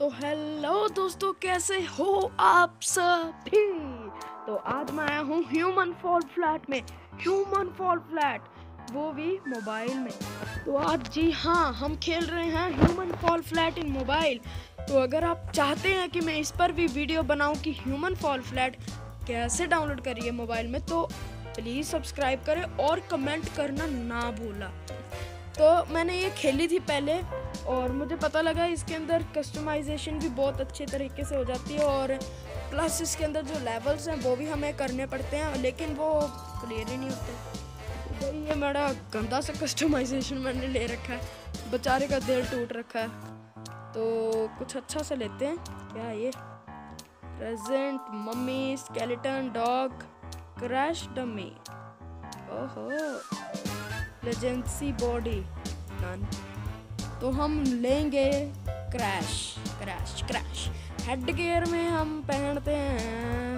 तो हेलो दोस्तों, कैसे हो आप सभी। तो आज मैं आया हूँ ह्यूमन फॉल फ्लैट में। ह्यूमन फॉल फ्लैट, वो भी मोबाइल में। तो आज जी हाँ, हम खेल रहे हैं human fall flat in mobile. तो अगर आप चाहते हैं कि मैं इस पर भी वीडियो बनाऊं कि ह्यूमन फॉल फ्लैट कैसे डाउनलोड करिए मोबाइल में, तो प्लीज़ सब्सक्राइब करें और कमेंट करना ना भूला। तो मैंने ये खेली थी पहले और मुझे पता लगा इसके अंदर कस्टमाइजेशन भी बहुत अच्छे तरीके से हो जाती है, और प्लस इसके अंदर जो लेवल्स हैं वो भी हमें करने पड़ते हैं, लेकिन वो क्लियर ही नहीं होते। तो ये मेरा गंदा सा कस्टमाइजेशन मैंने ले रखा है, बेचारे का दिल टूट रखा है। तो कुछ अच्छा सा लेते हैं। क्या ये present, mummy, skeleton, dog, crash dummy, ओहो, लेजेंसी बॉडी, नन। तो हम लेंगे crash crash crash. Head gear में हम पहनते हैं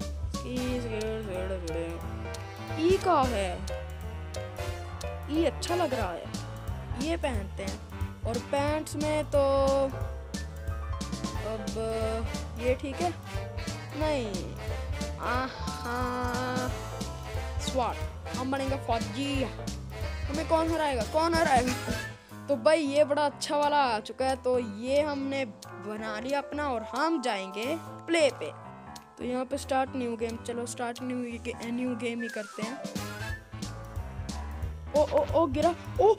ई का है, ई अच्छा लग रहा है, ये पहनते हैं। और पैंट्स में तो अब ये ठीक है, नहीं स्वाट, हम बनेंगे फौजी। हमें कौन हराएगा। तो भाई ये बड़ा अच्छा वाला आ चुका है, तो ये हमने बना लिया अपना और हम जाएंगे प्ले पे। तो यहाँ पे स्टार्ट न्यू गेम, चलो स्टार्ट न्यू गेम ही करते हैं। ओ गिरा, ओ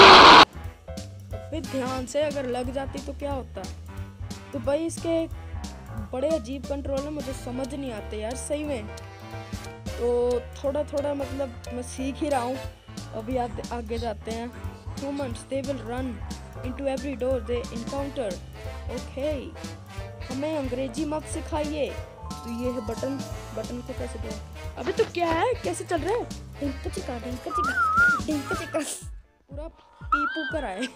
फिर ध्यान से अगर लग जाती तो क्या होता। तो भाई इसके बड़े अजीब कंट्रोल है, मुझे समझ नहीं आते यार सही में। तो थोड़ा थोड़ा मतलब मैं सीख ही रहा हूँ। अभी आगे जाते हैं। Humans, they will run into every door they encounter. Okay. हमें अंग्रेजी मत सिखाइए। तो ये है बटन को कैसे दो। अबे तो क्या है, कैसे चल रहा है। डिंक चिका पूरा पीपू कर आए।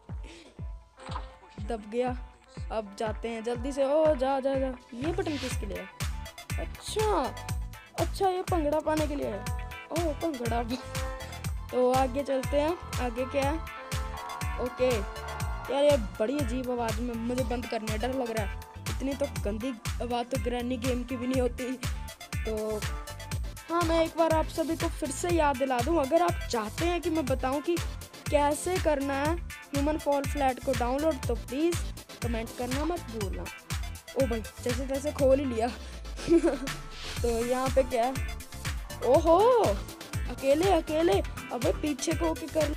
दब गया। अब जाते हैं जल्दी से। ओ जा। ये बटन किसके लिए है? अच्छा ये भंगड़ा पाने के लिए है। ओ भंगड़ा। तो आगे चलते हैं। आगे क्या है? ओके यार, ये बड़ी अजीब आवाज़ में मुझे बंद करने डर लग रहा है। इतनी तो गंदी आवाज़ तो ग्रैनी गेम की भी नहीं होती। तो हाँ, मैं एक बार आप सभी को फिर से याद दिला दूँ, अगर आप चाहते हैं कि मैं बताऊँ कि कैसे करना है ह्यूमन फॉल फ्लैट को डाउनलोड, तो प्लीज़ कमेंट करना मत भूलना। ओ भाई, जैसे तैसे खोल ही लिया। तो यहाँ पे क्या है? ओहो, अकेले। अबे पीछे को के कर।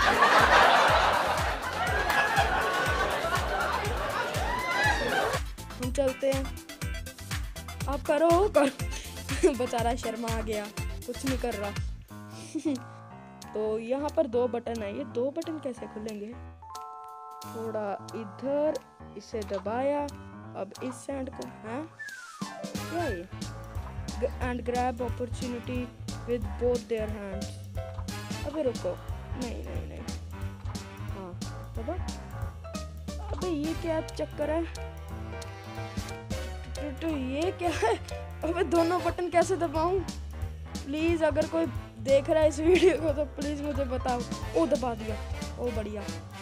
हम चलते हैं। आप करो। बेचारा शर्मा आ गया, कुछ नहीं कर रहा। तो यहाँ पर 2 बटन है, ये 2 बटन कैसे खुलेंगे? थोड़ा इधर, इसे दबाया, अब इस हैंड को, हैं क्या ये? And grab opportunity with both their hands. अबे रुको, नहीं। हाँ दबा। अबे ये क्या चक्कर है? तो ये क्या है? अबे दोनों बटन कैसे दबाऊं? प्लीज अगर कोई देख रहा है इस वीडियो को तो प्लीज मुझे बताओ। ओ दबा दिया, ओ बढ़िया।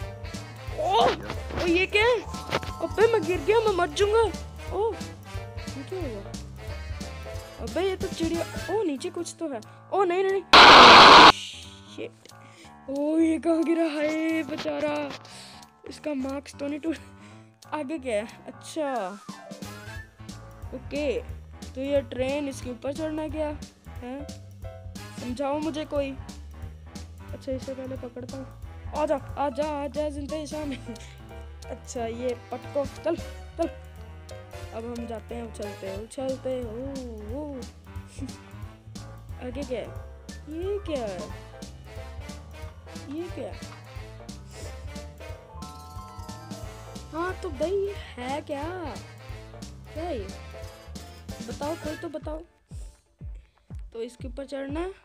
ओ ये क्या है? अबे मैं गिर गया, मैं मर जाऊंगा। ओ ये क्या हुआ? अबे ये तो चिड़िया। ओ नीचे कुछ तो है। ओ नहीं। शिट। ओ ये कहाँ गिरा है बेचारा, इसका मार्क्स तो नहीं टूट। आगे क्या है? अच्छा ओके, तो ये ट्रेन, इसके ऊपर चढ़ना क्या है? समझाओ मुझे कोई। अच्छा इसे पहले पकड़ता हूँ। आजा जिंदगी सामने। अच्छा ये पटको, चल। अब हम जाते हैं उछलते हो। आगे क्या है? ये क्या है? हाँ तो भाई है क्या ये? बताओ, कोई तो बताओ। तो इसके ऊपर चढ़ना है?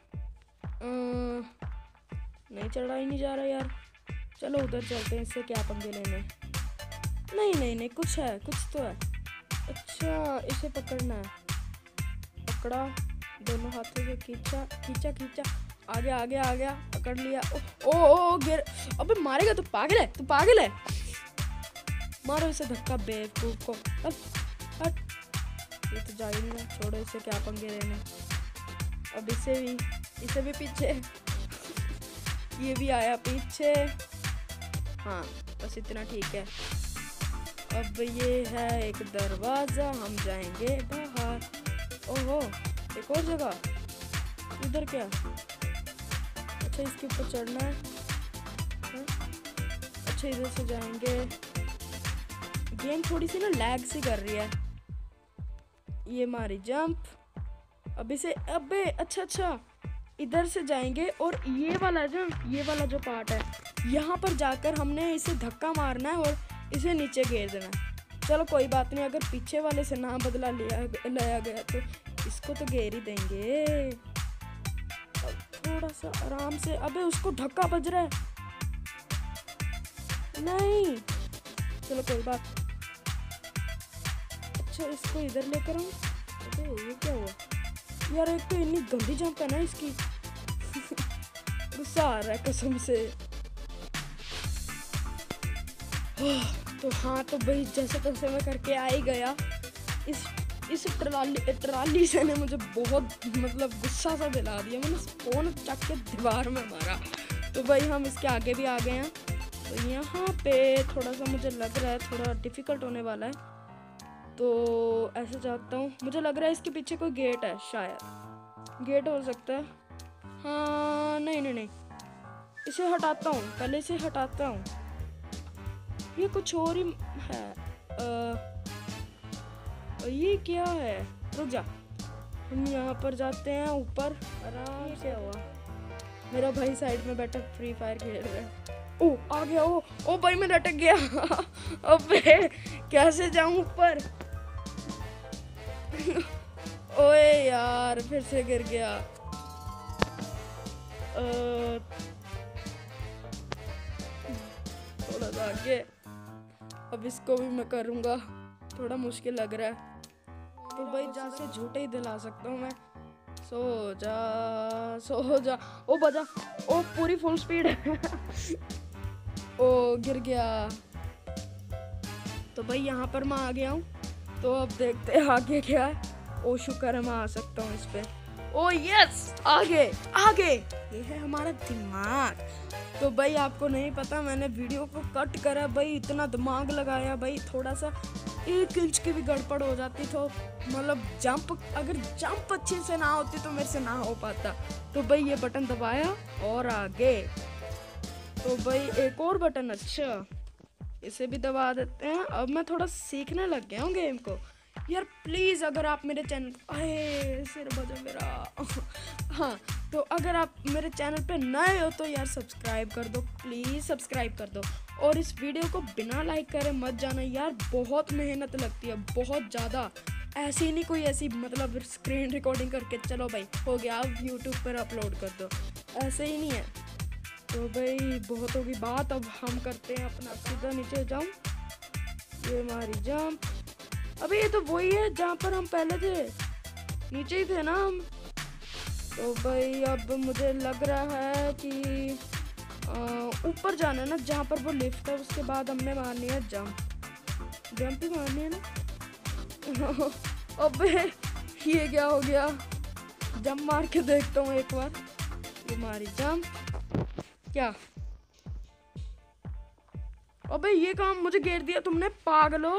नहीं चढ़ा ही नहीं जा रहा यार। चलो उधर चलते हैं, इससे क्या पंगे लेने। नहीं कुछ तो है। अच्छा इसे पकड़ना है। पकड़ा, दोनों हाथों से खींचा। आ गया, पकड़ लिया। ओ गिर। अबे मारेगा, तू पागल है। मारो इसे धक्का बेवकूफ को। हट हट, ये तो जा ही नहीं रहा। छोड़ो इसे, क्या पंगे लेने। अब इसे भी पीछे ये भी आया पीछे। हाँ बस इतना ठीक है। अब ये है एक दरवाजा, हम जाएंगे बाहर। ओहो, एक और जगह। इधर क्या? अच्छा इसके ऊपर चढ़ना है। अच्छा इधर से जाएंगे। गेम थोड़ी सी ना लैग सी कर रही है। ये मारी जंप। अब इसे, अबे अच्छा इधर से जाएंगे और ये वाला जो पार्ट है, यहाँ पर जाकर हमने इसे धक्का मारना है और इसे नीचे गिर देना है। चलो कोई बात नहीं, अगर पीछे वाले से ना बदला लिया गया तो इसको तो घेर ही देंगे। अब थोड़ा सा आराम से। अबे उसको धक्का बज रहा है। नहीं, चलो कोई बात। अच्छा इसको इधर लेकर आऊं। अबे ये क्या हुआ यार? एक तो इतनी गंदी जंप है ना इसकी। गुस्सा आ रहा है कसम से। तो हाँ, तो भाई जैसे तैसे मैं करके आ ही गया। इस ट्राली से ने मुझे बहुत मतलब गुस्सा सा दिला दिया। मैंने फोन चक के दीवार में मारा। तो भाई हम इसके आगे भी आ गए हैं। तो यहाँ पे थोड़ा सा मुझे लग रहा है थोड़ा डिफिकल्ट होने वाला है। तो ऐसे जाता हूँ। मुझे लग रहा है इसके पीछे कोई गेट है, शायद गेट हो सकता है। हाँ नहीं, इसे हटाता हूँ, पहले इसे हटाता हूँ। ये कुछ और ही है। ये क्या है? रुक जा, हम यहाँ पर जाते हैं ऊपर आराम से। हुआ मेरा भाई साइड में बैठा फ्री फायर खेल रहा है। ओ आ गया। ओ भाई मैं लटक गया। अबे कैसे जाऊं ऊपर? ओए यार फिर से गिर गया। थोड़ा सा आगे। अब इसको भी मैं करूंगा। थोड़ा मुश्किल लग रहा है। तो भाई जहाँ से झूठे ही दिला सकता हूँ मैं। सो जा। ओ बजा। ओ पूरी फुल स्पीड। ओ गिर गया। तो भाई यहाँ पर मैं आ गया हूँ। तो अब देखते हैं आगे क्या है। ओ शुक्र है मैं आ सकता हूँ इस पे। ओ यस, आगे। ये है हमारा दिमाग। तो भाई आपको नहीं पता, मैंने वीडियो को कट करा भाई, इतना दिमाग लगाया भाई। थोड़ा सा 1 इंच की भी गड़बड़ हो जाती तो मतलब अगर जंप अच्छे से ना होती तो मेरे से ना हो पाता। तो भाई ये बटन दबाया और आगे। तो भाई एक और बटन, अच्छा इसे भी दबा देते हैं। अब मैं थोड़ा सीखने लग गया हूँ गेम को। यार प्लीज़ अगर आप मेरे चैनल, सिर बजा मेरा। हाँ, तो अगर आप मेरे चैनल पे नए हो तो यार सब्सक्राइब कर दो, प्लीज़ सब्सक्राइब कर दो। और इस वीडियो को बिना लाइक करे मत जाना यार, बहुत मेहनत लगती है, बहुत ज़्यादा। ऐसी ही नहीं कोई ऐसी मतलब स्क्रीन रिकॉर्डिंग करके चलो भाई हो गया अब यूट्यूब पर अपलोड कर दो, ऐसे ही नहीं है। तो भाई बहुत होगी बात, अब हम करते हैं अपना। सीधा नीचे जाऊँ, ये हमारी जंप। अबे ये तो वही है जहाँ पर हम पहले थे, नीचे ही थे ना हम। तो भाई अब मुझे लग रहा है कि ऊपर जाना है ना, जहाँ पर वो लिफ्ट है। उसके बाद हमने मारनी है जंप ही मारनी है ना। अबे ये क्या हो गया? जंप मार के देखता हूँ एक बार। ये मारी जंप, क्या? अबे ये काम मुझे घेर दिया तुमने, पागलो।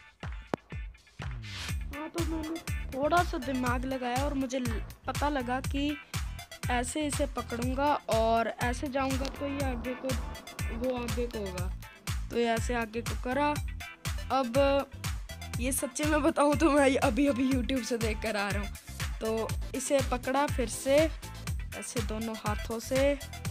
हाँ तो मैंने थोड़ा सा दिमाग लगाया और मुझे पता लगा कि ऐसे इसे पकड़ूंगा और ऐसे जाऊंगा तो ये आगे को, वो आगे को होगा। तो ये ऐसे आगे को करा। अब ये सच्चे में बताऊं तो मैं अभी YouTube से देख कर आ रहा हूँ। तो इसे पकड़ा फिर से ऐसे दोनों हाथों से।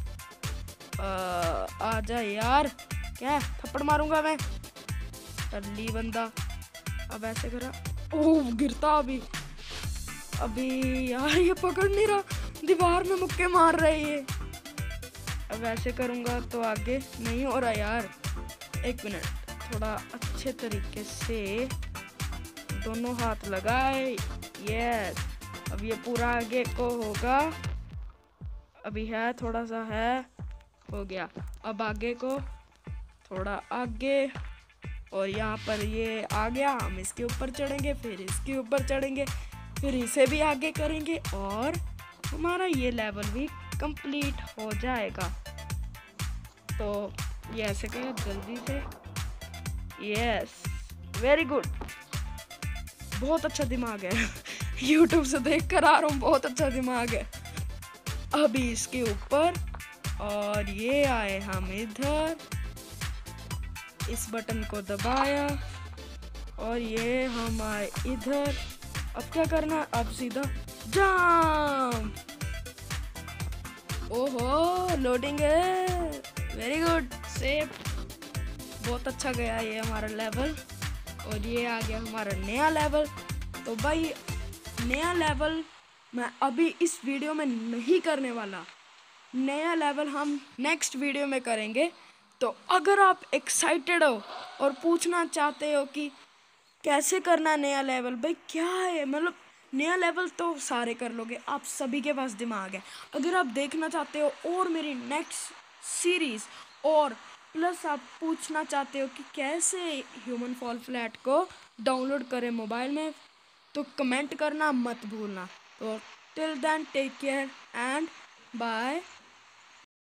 आ जा यार, क्या थप्पड़ मारूंगा मैं, टल्ली बंदा। अब ऐसे करा, ओह गिरता अभी यार, ये पकड़ नहीं रहा, दीवार में मुक्के मार रही है। अब ऐसे करूंगा तो आगे नहीं हो रहा यार। 1 मिनट, थोड़ा अच्छे तरीके से दोनों हाथ लगाए। यस, अब ये पूरा आगे को होगा। अभी है, थोड़ा सा है, हो गया। अब आगे को, थोड़ा आगे, और यहाँ पर ये आ गया, हम इसके ऊपर चढ़ेंगे, फिर इसके ऊपर चढ़ेंगे, फिर इसे भी आगे करेंगे और हमारा ये लेवल भी कंप्लीट हो जाएगा। तो ये ऐसे करें जल्दी से। यस, वेरी गुड, बहुत अच्छा दिमाग है। यूट्यूब से देख कर आ रहा हूँ, बहुत अच्छा दिमाग है। अभी इसके ऊपर और ये आए हम इधर, इस बटन को दबाया और ये हम आए इधर। अब क्या करना है, अब सीधा जंप। ओहो, लोडिंग है, वेरी गुड, सेफ, बहुत अच्छा गया ये हमारा लेवल। और ये आ गया हमारा नया लेवल। तो भाई नया लेवल मैं अभी इस वीडियो में नहीं करने वाला, नया लेवल हम नेक्स्ट वीडियो में करेंगे। तो अगर आप एक्साइटेड हो और पूछना चाहते हो कि कैसे करना नया लेवल, भाई क्या है, मतलब नया लेवल तो सारे कर लोगे, आप सभी के पास दिमाग है। अगर आप देखना चाहते हो और मेरी नेक्स्ट सीरीज़, और प्लस आप पूछना चाहते हो कि कैसे ह्यूमन फॉल फ्लैट को डाउनलोड करें मोबाइल में, तो कमेंट करना मत भूलना। तो till then take care and bye.